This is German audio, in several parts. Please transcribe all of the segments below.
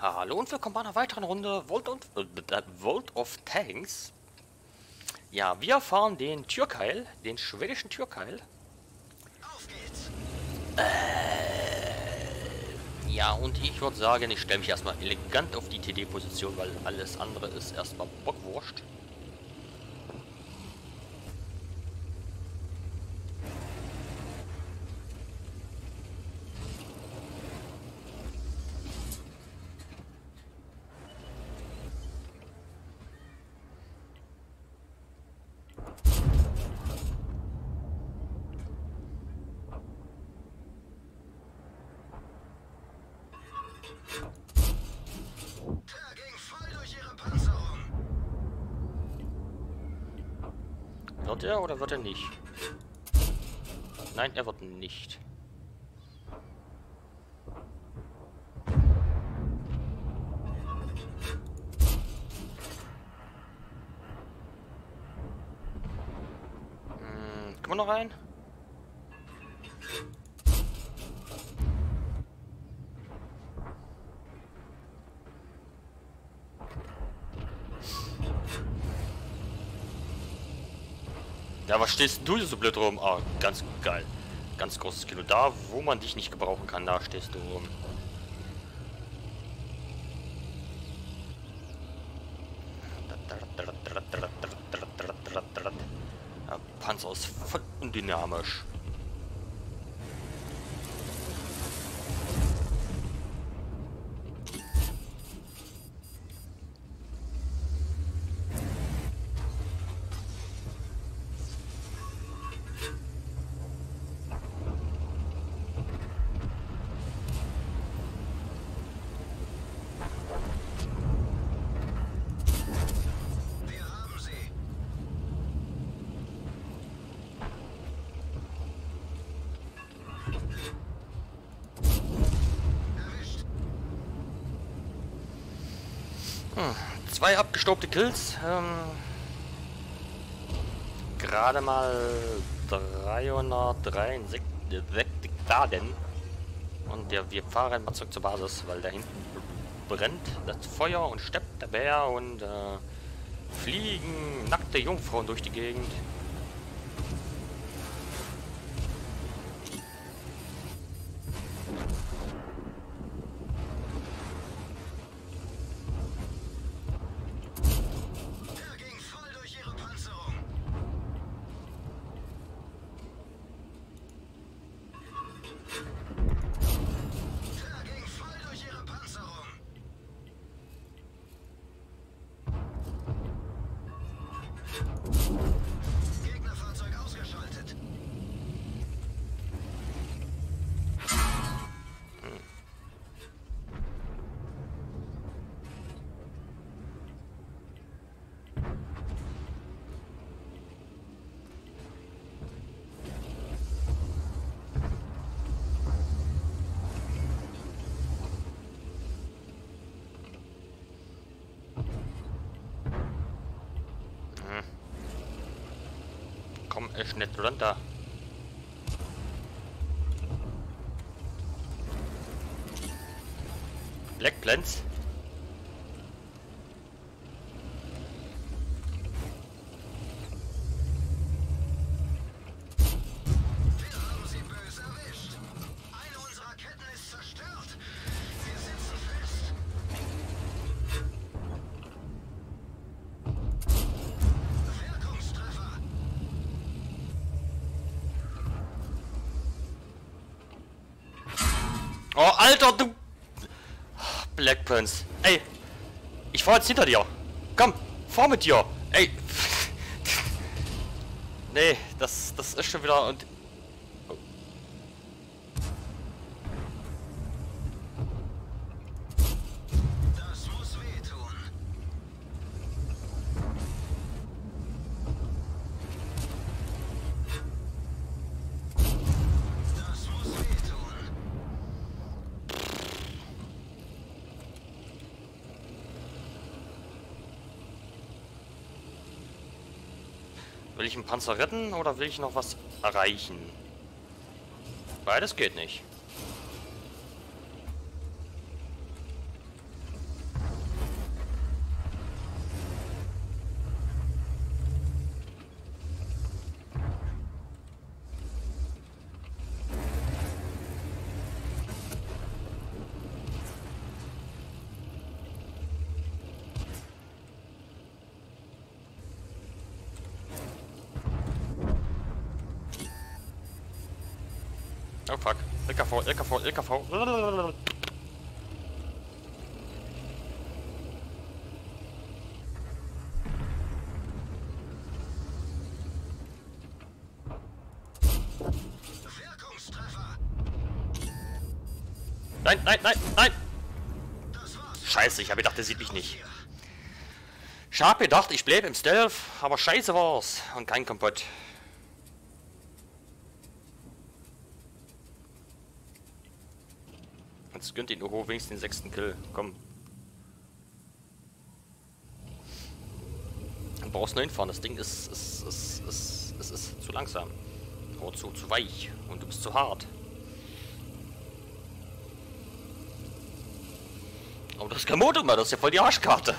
Hallo und willkommen bei einer weiteren Runde World of Tanks. Ja, wir fahren den Türkeil, den schwedischen Türkeil. Auf geht's! Ja, und ich würde sagen, ich stelle mich erstmal elegant auf die TD-Position, weil alles andere ist erstmal Bockwurst. Der ging voll durch ihre Panzerung. Wird er oder wird er nicht? Nein, er wird nicht. Kommen wir noch rein? Ja, was stehst du so blöd rum? Ah, ganz geil. Ganz großes Kilo. Da, wo man dich nicht gebrauchen kann, da stehst du rum. Ja, Panzer ist voll undynamisch. Wir haben sie. Erwischt. Zwei abgestaubte Kills. Gerade mal 363 Daten. Und wir fahren mal zurück zur Basis, weil da hinten brennt das Feuer und steppt der Bär und fliegen nackte Jungfrauen durch die Gegend. Der ging voll durch ihre Panzerung. Der ging voll durch ihre Panzerung. Gegnerfahrzeug ausgeschaltet. Komm echt nicht runter. Black Plants. Wir haben sie böse erwischt. Eine unserer Ketten ist zerstört. Wir sitzen fest. Wirkungstreffer. Oh, Alter, du... Black Prince. Ey, ich fahr jetzt hinter dir. Komm, fahr mit dir. Ey. Nee, das ist schon wieder... Und Das muss wehtun. Das muss wehtun. will ich einen Panzer retten oder will ich noch was erreichen? Beides geht nicht. Oh fuck. LKV, LKV, LKV. Wirkungstreffer. Nein, nein, nein, nein! Das war's. Scheiße, ich habe gedacht, der sieht mich nicht. Ich habe gedacht, ich bleibe im Stealth, aber scheiße war's. Und kein Kompott. Jetzt gönnt den Oho wenigstens den 6. Kill. Komm. Dann brauchst du nur hinfahren. Das Ding ist zu langsam. Oder zu weich. Und du bist zu hart. Aber das ist kein Motor mehr, das ist ja voll die Arschkarte.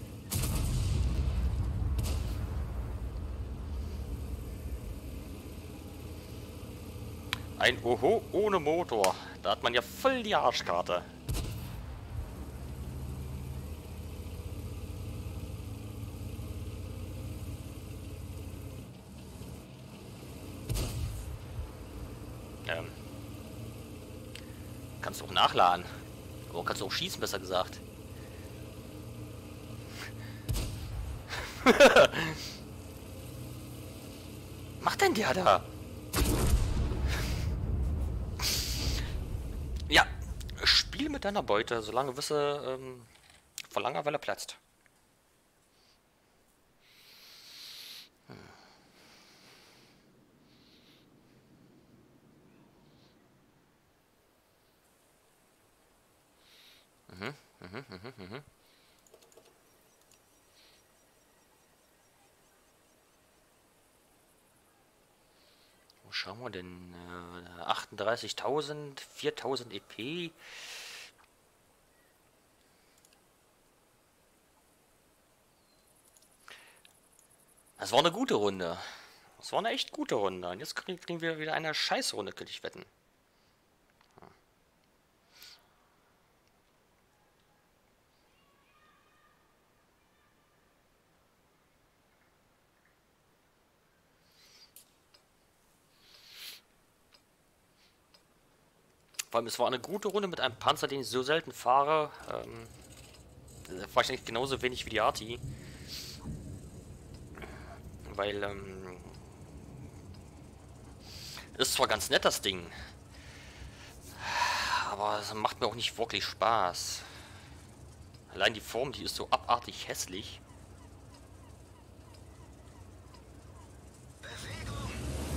Ein Oho ohne Motor. Da hat man ja voll die Arschkarte. Kannst du auch nachladen. Oder kannst du auch schießen, besser gesagt. Macht denn der da? Ja, spiel mit deiner Beute, solange wisse vor langer Welle platzt. Wo schauen wir denn? 38.000, 4.000 EP. Das war eine gute Runde. Das war eine echt gute Runde. Und jetzt kriegen wir wieder eine Scheißrunde, könnte ich wetten. Vor allem, es war eine gute Runde mit einem Panzer, den ich so selten fahre. Wahrscheinlich genauso wenig wie die Arti. Weil, ist zwar ganz nett, das Ding. Aber es macht mir auch nicht wirklich Spaß. Allein die Form, die ist so abartig hässlich. Bewegung.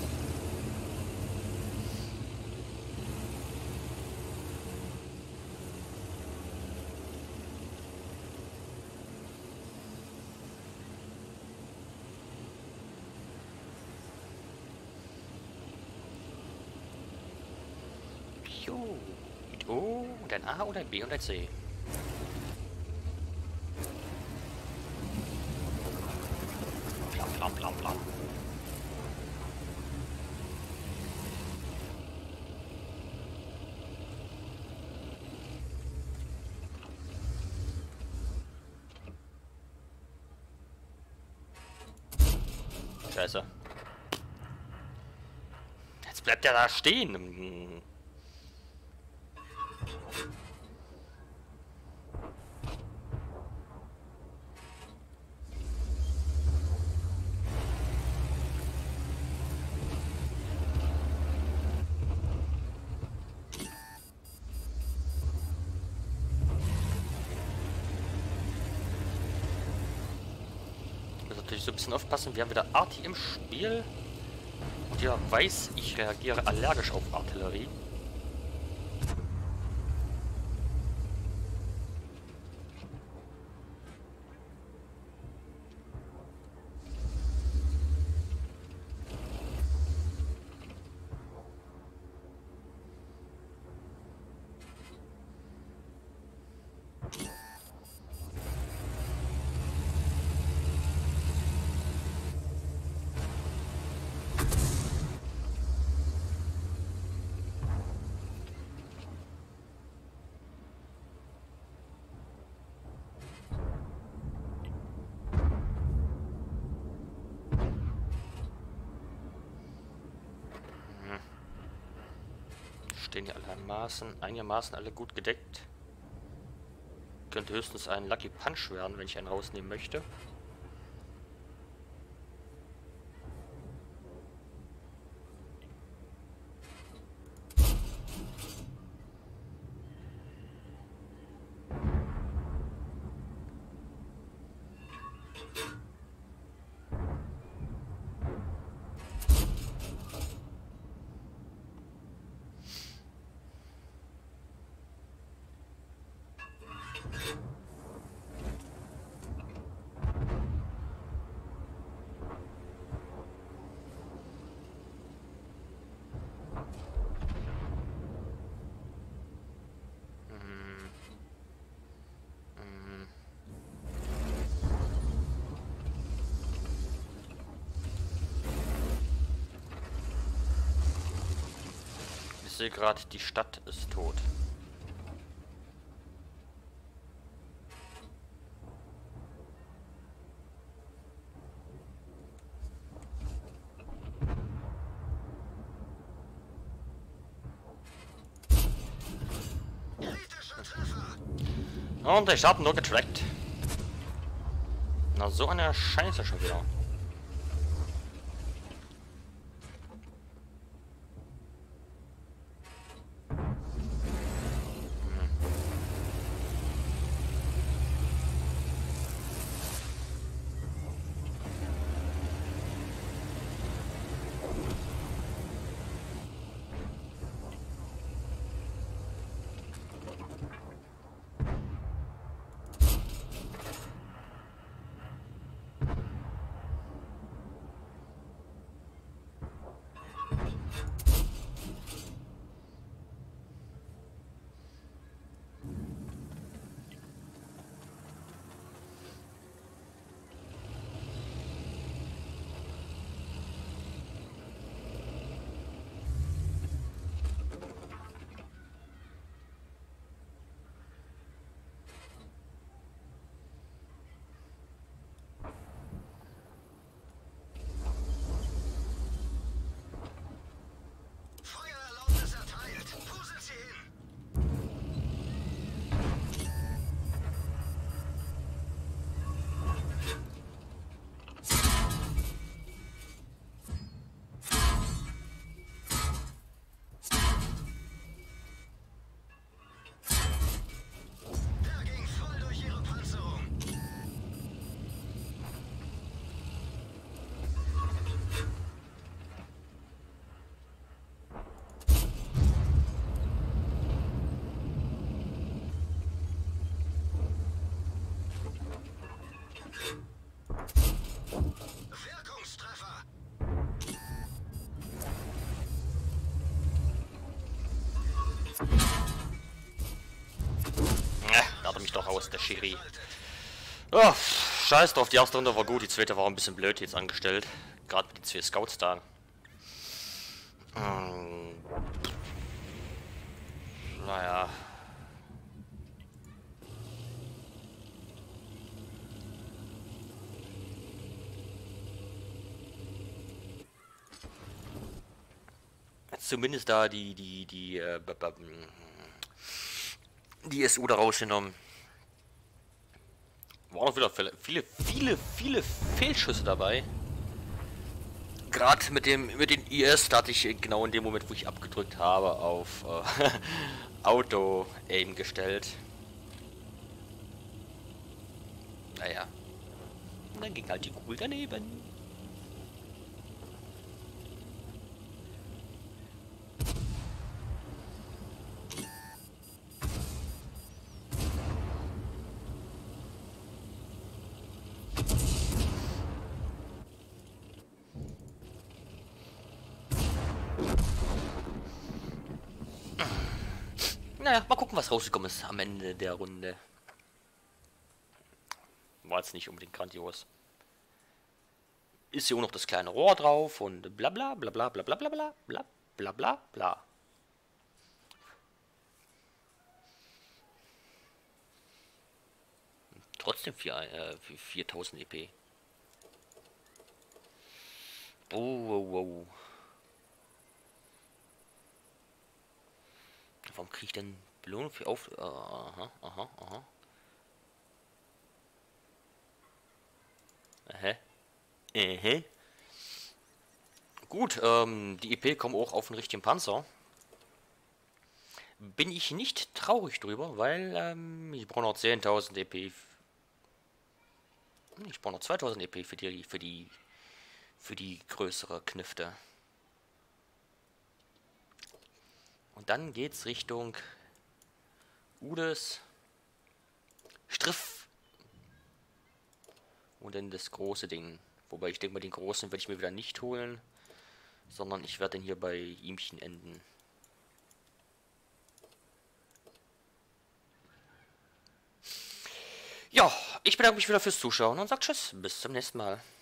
Jo. Mit O und ein A oder ein B und ein C. Plam, plam, plam, plam. Scheiße. Jetzt bleibt er da stehen. Natürlich so ein bisschen aufpassen. Wir haben wieder Arti im Spiel. Und ja, weiß, ich reagiere allergisch auf Artillerie. stehen hier einigermaßen alle gut gedeckt. Könnte höchstens ein Lucky Punch werden, wenn ich einen rausnehmen möchte. Ich sehe gerade, die Stadt ist tot. Und ich habe nur getrackt. Na, so eine Scheiße schon wieder. Feuererlaubnis erteilt. Wo sind Sie hin? Der ging voll durch Ihre Panzerung. Wirkungstreffer. Da hat er mich doch aus, der Schiri. Oh, scheiß drauf, die erste Runde war gut, die zweite war ein bisschen blöd jetzt angestellt. Gerade mit den 2 Scouts da. Naja. Zumindest da die SU da rausgenommen. Waren auch wieder viele Fehlschüsse dabei. Gerade mit den IS, da hatte ich genau in dem Moment, wo ich abgedrückt habe, auf Auto-Aim gestellt. Naja. Und dann ging halt die Kugel daneben. Naja, mal gucken, was rausgekommen ist am Ende der Runde. War jetzt nicht unbedingt grandios. Ist hier auch noch das kleine Rohr drauf und bla bla bla bla bla bla bla bla bla bla bla bla. Trotzdem 4000 EP. Oh, oh, oh. Warum kriege ich denn Belohnung für auf... aha, aha, aha. Gut, die EP kommen auch auf den richtigen Panzer. Bin ich nicht traurig drüber, weil ich brauche noch 10.000 EP. Ich brauche noch 2000 EP für die größere Knifte. Und dann geht's Richtung Udes Striff. Und dann das große Ding. Wobei ich denke mal, den großen werde ich mir wieder nicht holen, sondern ich werde den hier bei ihmchen enden. Ja, ich bedanke mich wieder fürs Zuschauen und sage Tschüss, bis zum nächsten Mal.